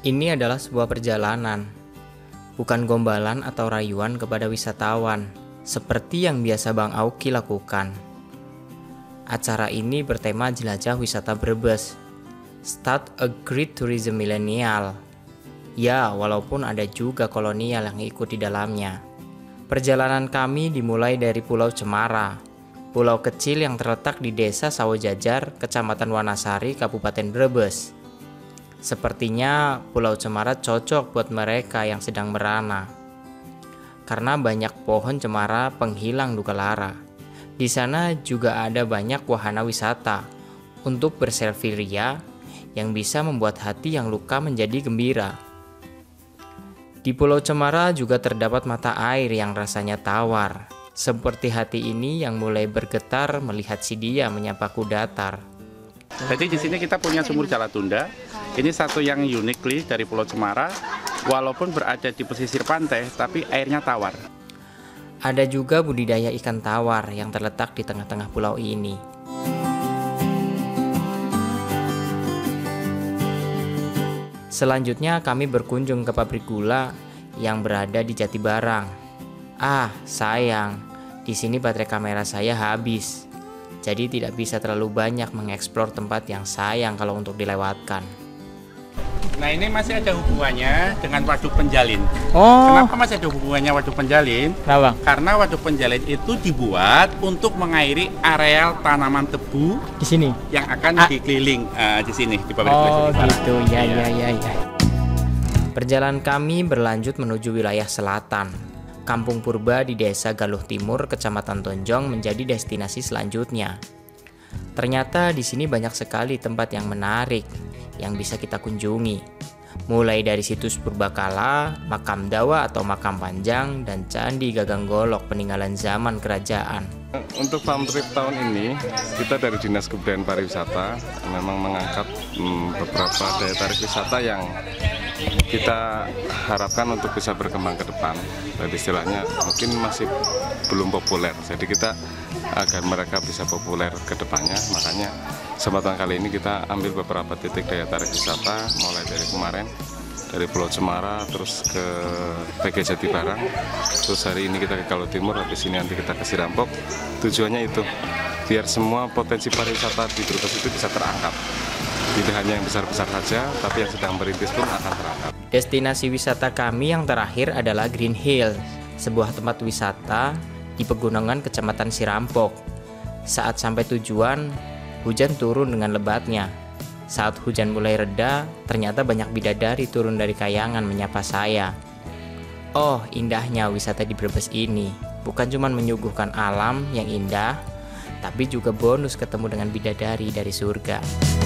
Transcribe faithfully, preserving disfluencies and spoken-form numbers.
Ini adalah sebuah perjalanan, bukan gombalan atau rayuan kepada wisatawan, seperti yang biasa Bang Auki lakukan. Acara ini bertema jelajah wisata Brebes, Start a Great Tourism Millennial. Ya, walaupun ada juga kolonial yang ikut di dalamnya. Perjalanan kami dimulai dari Pulau Cemara, pulau kecil yang terletak di Desa Sawojajar, Kecamatan Wanasari, Kabupaten Brebes. Sepertinya Pulau Cemara cocok buat mereka yang sedang merana, karena banyak pohon cemara penghilang duka lara. Di sana juga ada banyak wahana wisata untuk berselfie ria yang bisa membuat hati yang luka menjadi gembira. Di Pulau Cemara juga terdapat mata air yang rasanya tawar, seperti hati ini yang mulai bergetar melihat si dia menyapaku datar. Jadi di sini kita punya sumur Jalatunda. Ini satu yang unik dari Pulau Cemara, walaupun berada di pesisir pantai, tapi airnya tawar. Ada juga budidaya ikan tawar yang terletak di tengah-tengah pulau ini. Selanjutnya kami berkunjung ke pabrik gula yang berada di Jatibarang. Ah, sayang, di sini baterai kamera saya habis. Jadi tidak bisa terlalu banyak mengeksplor tempat yang sayang kalau untuk dilewatkan. Nah, ini masih ada hubungannya dengan Waduk Penjalin. Oh. Kenapa masih ada hubungannya Waduk Penjalin? Kenapa? Karena Waduk Penjalin itu dibuat untuk mengairi areal tanaman tebu Di sini yang akan ah. dikeliling uh, di sini di pabrik Oh gula. gitu, ya ya ya ya. Perjalanan kami berlanjut menuju wilayah selatan. Kampung Purba di Desa Galuh Timur, Kecamatan Tonjong menjadi destinasi selanjutnya. Ternyata di sini banyak sekali tempat yang menarik yang bisa kita kunjungi. Mulai dari situs Purbakala, Makam Dawa atau Makam Panjang, dan Candi Gagang Golok peninggalan zaman kerajaan. Untuk farm trip tahun ini, kita dari Dinas Kebudayaan Pariwisata memang mengangkat hmm, beberapa daya tarik wisata yang kita harapkan untuk bisa berkembang ke depan. Jadi istilahnya mungkin masih belum populer, jadi kita agar mereka bisa populer ke depannya, makanya kesempatan kali ini kita ambil beberapa titik daya tarik wisata, mulai dari kemarin dari Pulau Cemara, terus ke P G Jatibarang, terus hari ini kita ke Galuh Timur, habis ini nanti kita ke Sirampok. Tujuannya itu biar semua potensi pariwisata di Brebes itu bisa terangkat. Tidak hanya yang besar-besar saja, tapi yang sedang merintis pun akan terangkat. Destinasi wisata kami yang terakhir adalah Green Hill, sebuah tempat wisata di pegunungan Kecamatan Sirampok. Saat sampai tujuan, hujan turun dengan lebatnya. Saat hujan mulai reda, ternyata banyak bidadari turun dari kayangan menyapa saya. Oh, indahnya wisata di Brebes ini. Bukan cuma menyuguhkan alam yang indah, tapi juga bonus ketemu dengan bidadari dari surga.